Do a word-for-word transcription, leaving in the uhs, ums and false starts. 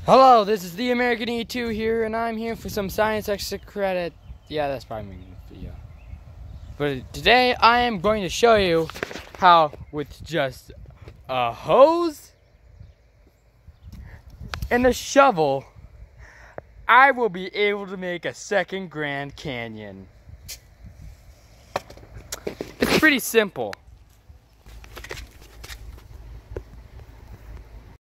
Hello, this is the American E two here, and I'm here for some science extra credit. Yeah, that's probably my video. But today I am going to show you how, with just a hose and a shovel, I will be able to make a second Grand Canyon. It's pretty simple.